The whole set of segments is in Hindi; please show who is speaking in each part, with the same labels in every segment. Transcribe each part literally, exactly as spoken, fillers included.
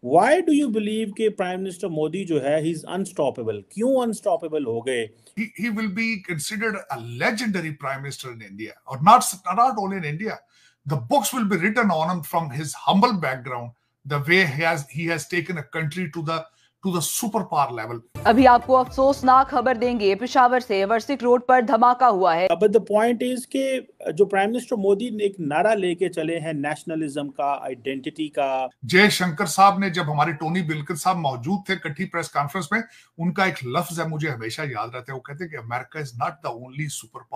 Speaker 1: Why do you believe कि प्राइम मिनिस्टर मोदी जो है he is unstoppable? क्यों unstoppable हो गए?
Speaker 2: He, he will be considered a legendary prime minister in India, or not, not only in India. The books will be written on him from his humble background, the way he has he has taken a country to the to the superpower level.
Speaker 3: अभी आपको अफसोसनाक खबर देंगे, पेशावर से वर्सिक रोड पर धमाका हुआ है।
Speaker 1: But the point is कि जो प्राइम मिनिस्टर मोदी ने एक नारा लेके चले हैं नेशनलिज्म का, आइडेंटिटी का।
Speaker 2: जयशंकर साहब ने, जब हमारे टोनी बिल्किन साहब मौजूद थे कट्टी प्रेस कॉन्फ्रेंस में, उनका एक लफ्ज है मुझे हमेशा याद रहता है। वो कहते हैं कि America is not the only super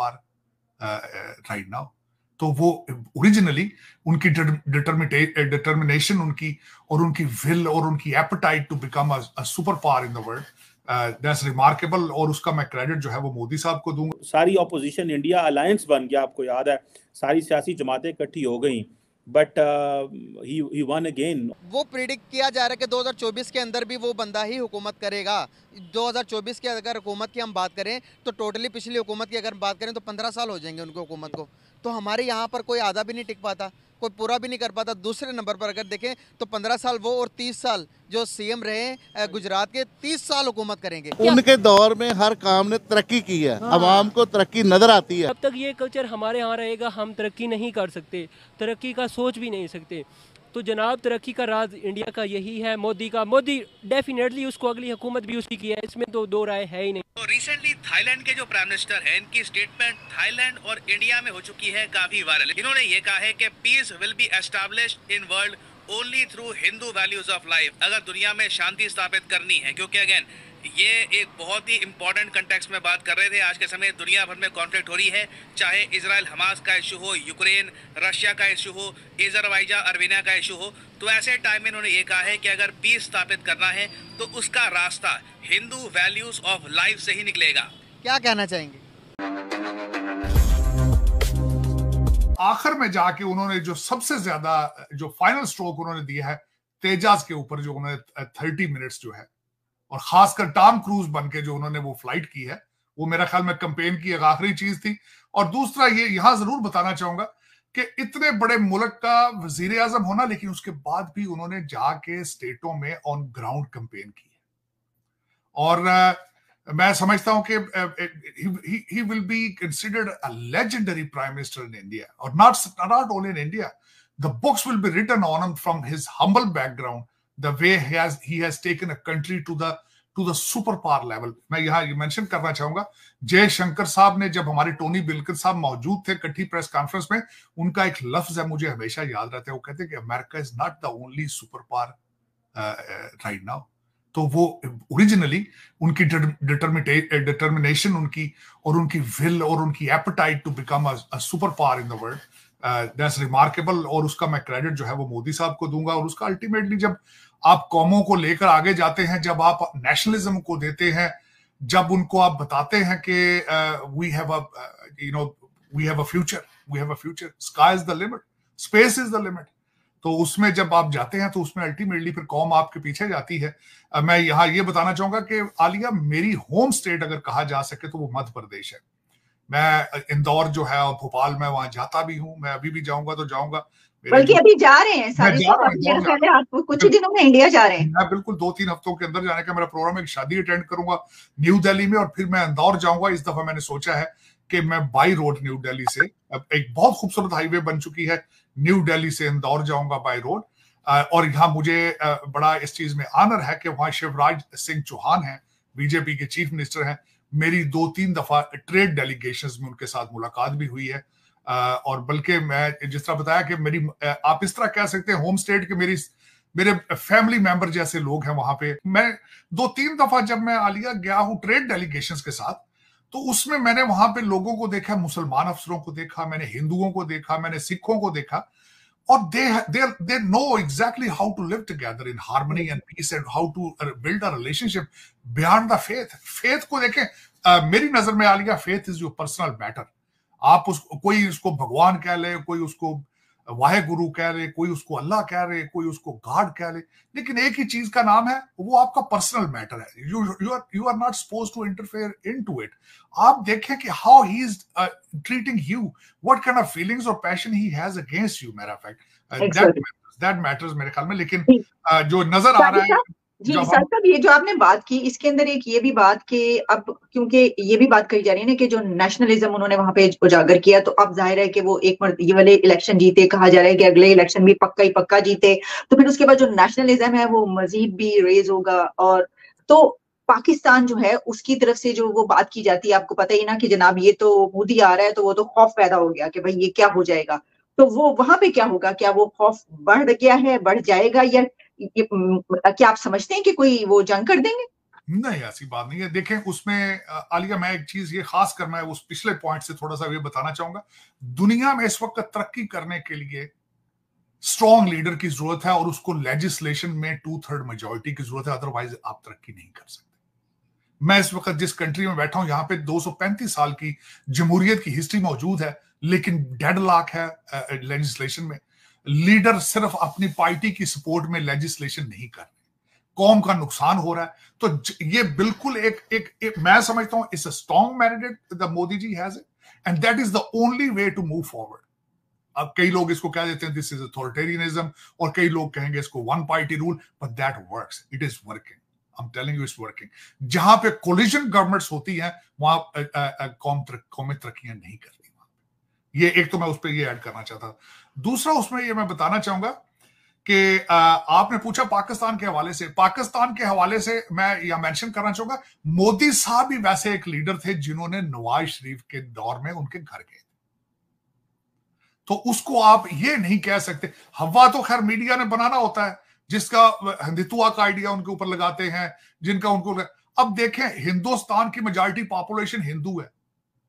Speaker 2: power right now. तो वो ओरिजिनली उनकी डिटर्मिनेशन उनकी और उनकी विल और उनकी appetite to become a super power in the world, that's remarkable. और उसका मैं क्रेडिट जो है वो मोदी साहब को दूंगा।
Speaker 1: सारी ऑपोजिशन इंडिया अलायंस बन गया, आपको याद है, सारी सियासी जमातें इकट्ठी हो गई, but he he won again.
Speaker 4: वो प्रिडिक्ट किया जा रहा है कि दो हज़ार चौबीस के अंदर भी वो बंदा ही हुकूमत करेगा। दो हज़ार चौबीस के अगर हुकूमत की हम बात करें तो टोटली पिछली हुकूमत की अगर बात करें तो पंद्रह साल हो जाएंगे उनकी हुकूमत को। तो हमारे यहाँ पर कोई आधा भी नहीं टिक पाता, कोई पूरा भी नहीं कर पाता। दूसरे नंबर पर अगर देखें तो पंद्रह साल वो और तीस साल जो सीएम रहे गुजरात के, तीस साल हुकूमत करेंगे।
Speaker 5: उनके दौर में हर काम ने तरक्की की है, हाँ। अवाम को तरक्की नजर आती है।
Speaker 6: जब तक ये कल्चर हमारे यहाँ रहेगा हम तरक्की नहीं कर सकते, तरक्की का सोच भी नहीं सकते। तो जनाब तरक्की का राज इंडिया का यही है, मोदी का। मोदी डेफिनेटली उसको अगली हुकूमत भी उसकी की है, इसमें तो दो राय है ही नहीं।
Speaker 7: तो रिसेंटली थाईलैंड के जो प्राइम मिनिस्टर हैं, इनकी स्टेटमेंट थाईलैंड और इंडिया में हो चुकी है काफी वायरल। इन्होंने ये कहा है कि peace will be established in world only through Hindu values of life. अगर दुनिया में शांति स्थापित करनी है, क्योंकि अगेन ये एक बहुत ही इंपॉर्टेंट कंटेक्स्ट में बात कर रहे थे। आज के समय दुनिया भर में कॉन्फ्लिक्ट हो रही है, चाहे इजराइल हमास का इशू हो, यूक्रेन रशिया का इशू हो, अजरबैजान अर्मेनिया का इशू हो। तो ऐसे टाइम में इन्होंने ये कहा है कि अगर पीस स्थापित करना है तो उसका रास्ता हिंदू वैल्यूज ऑफ लाइफ से ही निकलेगा।
Speaker 4: क्या कहना चाहेंगे?
Speaker 2: आखिर में जाके उन्होंने जो सबसे ज्यादा जो फाइनल स्ट्रोक उन्होंने दिया है तेजाज के ऊपर, जो उन्होंने थर्टी मिनट्स जो है, और खासकर टॉम क्रूज बनके जो उन्होंने वो फ्लाइट की है, वो मेरा ख्याल में कैंपेन की एक आखिरी चीज थी। और दूसरा ये यहां जरूर बताना चाहूंगा कि इतने बड़े मुल्क का वजीर आजम होना, लेकिन उसके बाद भी उन्होंने जाके स्टेटों में ऑन ग्राउंड कैंपेन की है। और uh, मैं समझता हूं कि he will be considered a legendary prime minister in India, और not not only in India. The books will be written on him from his humble background, the way he has he has taken a country to the to the super power level। मैं यहाँ ये मेंशन करना चाहूंगा, जयशंकर साहब ने, जब हमारे टोनी बिल्किन साहब मौजूद थे कट्टी प्रेस कॉन्फ्रेंस में, उनका एक लफ्ज है मुझे हमेशा याद रहता है। वो कहते हैं कि America is not the only super power right now. तो वो ओरिजिनली उनकी डिटर्मिनेशन उनकी और उनकी विल और उनकी appetite to become a super power in the world, that's remarkable. और उसका मैं क्रेडिट जो है वो मोदी साहब को दूंगा। और उसका अल्टीमेटली जब आप कौमों को लेकर आगे जाते हैं, जब आप नेशनलिज्म को देते हैं, जब उनको आप बताते हैं कि we have a you know we have a future, we have a future, sky is the limit, space is the limit. तो उसमें जब आप जाते हैं तो उसमें अल्टीमेटली फिर कौम आपके पीछे जाती है। uh, मैं यहाँ ये बताना चाहूंगा कि आलिया, मेरी होम स्टेट अगर कहा जा सके तो वो मध्य प्रदेश है। मैं इंदौर जो है और भोपाल में वहां जाता भी हूँ, मैं अभी भी जाऊंगा तो जाऊंगा,
Speaker 8: बल्कि अभी जा रहे हैं सारे पहले आप कुछ ही दिनों में इंडिया जा रहे हैं।
Speaker 2: मैं बिल्कुल दो तीन हफ्तों के अंदर जाने का मेरा प्रोग्राम है। एक शादी अटेंड करूंगा न्यू दिल्ली में और फिर मैं इंदौर जाऊंगा। इस दफा मैंने सोचा है कि मैं बाई रोड न्यू दिल्ली से, एक बहुत खूबसूरत हाईवे बन चुकी है, न्यू दिल्ली से इंदौर जाऊंगा बाई रोड। और यहाँ मुझे बड़ा इस चीज में ऑनर है कि वहां शिवराज सिंह चौहान है, बीजेपी के चीफ मिनिस्टर हैं। मेरी दो तीन दफा ट्रेड डेलीगेशंस में उनके साथ मुलाकात भी हुई है। और बल्कि मैं जिस तरह बताया कि मेरी, आप इस तरह कह सकते हैं होम स्टेट के मेरी मेरे फैमिली मेंबर जैसे लोग हैं वहां पे। मैं दो तीन दफा जब मैं आलिया गया हूं ट्रेड डेलीगेशंस के साथ, तो उसमें मैंने वहां पे लोगों को देखा, मुसलमान अफसरों को देखा, मैंने हिंदुओं को देखा, मैंने सिखों को देखा, और they they they know exactly how to live together in harmony and peace and how to build a relationship beyond the faith. Faith को देखें, uh, मेरी नजर में आलिया faith is your personal matter. आप उसको, कोई उसको भगवान कह ले, कोई उसको वाहे गुरु कह ले, कोई उसको अल्लाह कह ले, कोई उसको गॉड कह ले, लेकिन एक ही चीज का नाम है, वो आपका पर्सनल मैटर है। You you are you are not supposed to interfere into it. आप देखें कि how he is treating you, what kind of feelings और passion he has against you. Matter of fact that matters मेरे ख्याल में। लेकिन जो नजर आ रहा है
Speaker 8: जी सर साहब, ये जो आपने बात की इसके अंदर एक ये भी बात कि अब क्योंकि ये भी बात कही जा रही है ना कि जो नेशनलिज्म उन्होंने वहां पे उजागर किया, तो अब जाहिर है कि वो एक मर्द ये वाले इलेक्शन जीते, कहा जा रहा है कि अगले इलेक्शन भी पक्का ही पक्का जीते, तो फिर उसके बाद जो नेशनलिज्म है वो मजीद भी रेज होगा। और तो पाकिस्तान जो है उसकी तरफ से जो वो बात की जाती है, आपको पता ही ना कि जनाब ये तो मोदी आ रहा है, तो वो तो खौफ पैदा हो गया कि भाई ये क्या हो जाएगा। तो वो वहां पे क्या होगा, क्या वो खौफ बढ़ गया है, बढ़ जाएगा, या ये, क्या आप समझते हैं कि कोई वो जंग कर देंगे?
Speaker 2: नहीं, ऐसी बात नहीं है। देखें उसमें आलिया, मैं एक चीज ये खास कर मैं उस पिछले पॉइंट से थोड़ा सा ये बताना चाहूंगा। दुनिया में इस वक्त तरक्की करने के लिए स्ट्रॉन्ग लीडर की जरूरत है और उसको लेजिस्लेशन में टू थर्ड मेजोरिटी की जरूरत है, अदरवाइज आप तरक्की नहीं कर सकते। मैं इस वक्त जिस कंट्री में बैठा हूं यहां पे दो सौ पैंतीस साल की जमहूरियत की हिस्ट्री मौजूद है, लेकिन डेडलॉक है लेजिस्लेशन में। लीडर सिर्फ अपनी पार्टी की सपोर्ट में लेजिस्लेशन नहीं कर रहे, कौम का नुकसान हो रहा है। तो ये बिल्कुल एक एक, एक मैं समझता हूं it's a strong mandate the Modi ji has it and that is the only way to move forward. अब कई लोग इसको कह देते हैं दिस इज अथॉरिटेरियनिज्म, और कई लोग कहेंगे इसको one party rule, but that works, it is working. I am telling you it's working. जहां पे कोलिजन गवर्नमेंट्स होती हैं वहां कौम कौमें तरक्कियां नहीं करती। ये एक तो मैं उस पर ये ऐड करना चाहता। दूसरा उसमें ये मैं बताना चाहूंगा कि आपने पूछा पाकिस्तान के हवाले से, पाकिस्तान के हवाले से मैं यह मेंशन करना चाहूंगा, मोदी साहब भी वैसे एक लीडर थे जिन्होंने नवाज शरीफ के दौर में उनके घर गए, तो उसको आप ये नहीं कह सकते। हवा तो खैर मीडिया ने बनाना होता है, जिसका हिंदुत्व का आइडिया उनके ऊपर लगाते हैं, जिनका उनको। अब देखें हिंदुस्तान की मेजॉरिटी पॉपुलेशन हिंदू है,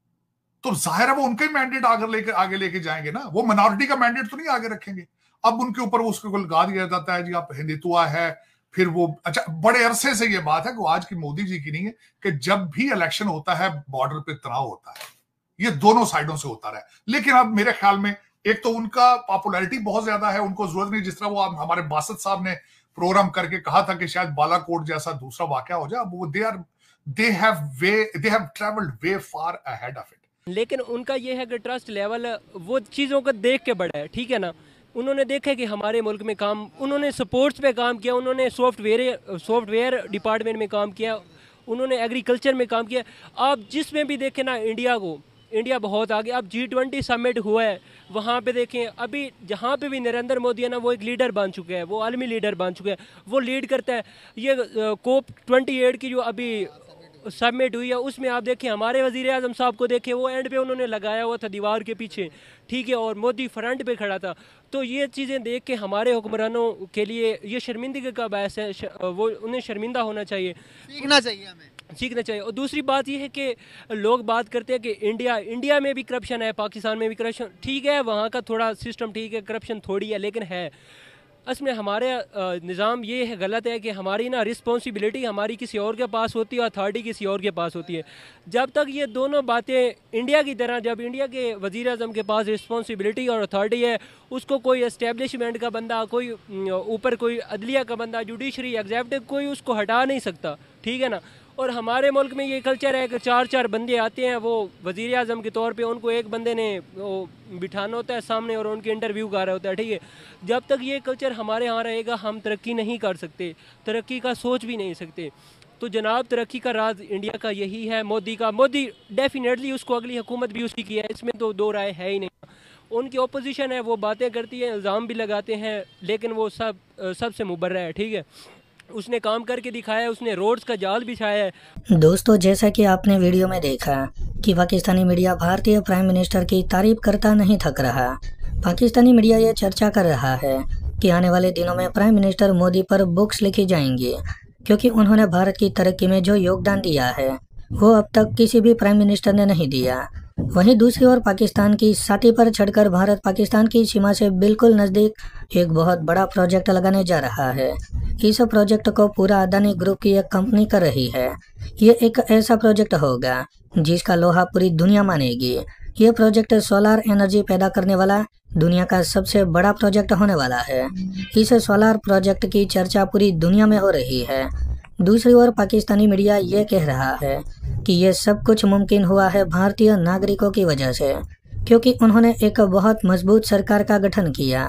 Speaker 2: तो जाहिर है वो उनका ही मैंडेट आगे लेके आगे लेके जाएंगे ना, वो मिनॉरिटी का मैंडेट तो नहीं आगे रखेंगे। अब उनके ऊपर उसको लगा दिया जाता है जी आप हिंदुत्व है, फिर वो अच्छा बड़े अरसे से ये बात है कि आज की मोदी जी की नहीं है कि जब भी इलेक्शन होता है बॉर्डर पे तनाव होता है, ये दोनों साइडों से होता रहा। लेकिन अब मेरे ख्याल में एक तो उनका पॉपुलैरिटी बहुत ज्यादा है, उनको जरूरत नहीं, जिस तरह वो हमारे बासत साहब ने प्रोग्राम करके कहा था कि शायद बालाकोट जैसा दूसरा वाकया हो जाए। अब वो they are they have way they have travelled way far ahead of it.
Speaker 6: लेकिन उनका ये है कि ट्रस्ट लेवल वो चीज़ों को देख के बढ़ा है, ठीक है ना। उन्होंने देखा कि हमारे मुल्क में काम, उन्होंने स्पोर्ट्स पे काम किया, उन्होंने सॉफ्टवेयर सॉफ्टवेयर डिपार्टमेंट में काम किया, उन्होंने एग्रीकल्चर में काम किया। आप जिसमें भी देखें ना इंडिया को, इंडिया बहुत आगे। अब जी ट्वेंटी समिट हुआ है, वहाँ पे देखें अभी जहाँ पे भी नरेंद्र मोदी है ना, वो एक लीडर बन चुके हैं, वो आलमी लीडर बन चुके हैं, वो लीड करता है। ये कोप ट्वेंटी एट की जो अभी सबमिट हुई है उसमें आप देखें हमारे वज़ीर आज़म साहब को देखें, वो एंड पे उन्होंने लगाया हुआ था दीवार के पीछे, ठीक है, और मोदी फ्रंट पे खड़ा था। तो ये चीज़ें देख के हमारे हुक्मरानों के लिए ये शर्मिंदगी का बायस है, वो उन्हें शर्मिंदा होना चाहिए,
Speaker 4: सीखना चाहिए, हमें
Speaker 6: सीखना चाहिए। और दूसरी बात ये है कि लोग बात करते हैं कि इंडिया इंडिया में भी करप्शन है, पाकिस्तान में भी करप्शन, ठीक है, वहाँ का थोड़ा सिस्टम ठीक है, करप्शन थोड़ी है, लेकिन है असमें हमारे निज़ाम ये है गलत है कि हमारी ना रिस्पॉन्सिबिलिटी हमारी किसी और के पास होती है, अथॉरिटी किसी और के पास होती है। जब तक ये दोनों बातें इंडिया की तरह, जब इंडिया के वज़ीर आज़म के पास रिस्पॉन्सिबिलिटी और अथॉरिटी है, उसको कोई एस्टेब्लिशमेंट का बंदा, कोई ऊपर कोई अदलिया का बंदा, जुडिशरी, एग्जीक्यूटिव, कोई उसको हटा नहीं सकता, ठीक है ना। और हमारे मुल्क में ये कल्चर है कि चार चार बंदे आते हैं, वो वज़ीर आज़म के तौर पे उनको एक बंदे ने वो बिठाना होता है सामने और उनके इंटरव्यू कर रहा होता है, ठीक है। जब तक ये कल्चर हमारे यहाँ रहेगा हम तरक्की नहीं कर सकते, तरक्की का सोच भी नहीं सकते। तो जनाब तरक्की का राज इंडिया का यही है, मोदी का। मोदी डेफिनेटली उसको अगली हुकूमत भी उसी की है, इसमें तो दो राय है ही नहीं। उनकी ओपोजिशन है, वो बातें करती है, इल्ज़ाम भी लगाते हैं, लेकिन वो सब सबसे मुबर्रा है, ठीक है। उसने काम करके दिखाया है, उसने रोड्स का जाल बिछाया है।
Speaker 9: दोस्तों, जैसा कि आपने वीडियो में देखा कि पाकिस्तानी मीडिया भारतीय प्राइम मिनिस्टर की तारीफ करता नहीं थक रहा। पाकिस्तानी मीडिया ये चर्चा कर रहा है कि आने वाले दिनों में प्राइम मिनिस्टर मोदी पर बुक्स लिखी जाएंगी, क्योंकि उन्होंने भारत की तरक्की में जो योगदान दिया है वो अब तक किसी भी प्राइम मिनिस्टर ने नहीं दिया। वहीं दूसरी ओर पाकिस्तान की छाती पर चढ़कर भारत पाकिस्तान की सीमा से बिल्कुल नज़दीक एक बहुत बड़ा प्रोजेक्ट लगाने जा रहा है। इस प्रोजेक्ट को पूरा अदानी ग्रुप की एक कंपनी कर रही है। ये एक ऐसा प्रोजेक्ट होगा जिसका लोहा पूरी दुनिया मानेगी। ये प्रोजेक्ट सोलार एनर्जी पैदा करने वाला दुनिया का सबसे बड़ा प्रोजेक्ट होने वाला है। इस सोलार प्रोजेक्ट की चर्चा पूरी दुनिया में हो रही है। दूसरी ओर पाकिस्तानी मीडिया ये कह रहा है कि ये सब कुछ मुमकिन हुआ है भारतीय नागरिकों की वजह से, क्योंकि उन्होंने एक बहुत मजबूत सरकार का गठन किया।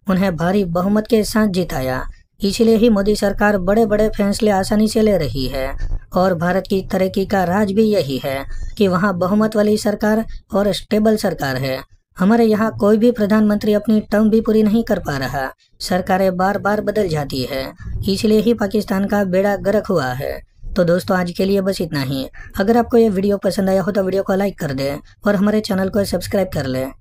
Speaker 9: उन्हें भारी बहुमत के साथ जिताया। इसलिए ही मोदी सरकार बड़े बड़े फैसले आसानी से ले रही है और भारत की तरक्की का राज भी यही है कि वहाँ बहुमत वाली सरकार और स्टेबल सरकार है। हमारे यहाँ कोई भी प्रधानमंत्री अपनी टर्म भी पूरी नहीं कर पा रहा, सरकारें बार बार बदल जाती है, इसलिए ही पाकिस्तान का बेड़ा गर्क हुआ है। तो दोस्तों आज के लिए बस इतना ही। अगर आपको ये वीडियो पसंद आया हो तो वीडियो को लाइक कर दें और हमारे चैनल को सब्सक्राइब कर लें।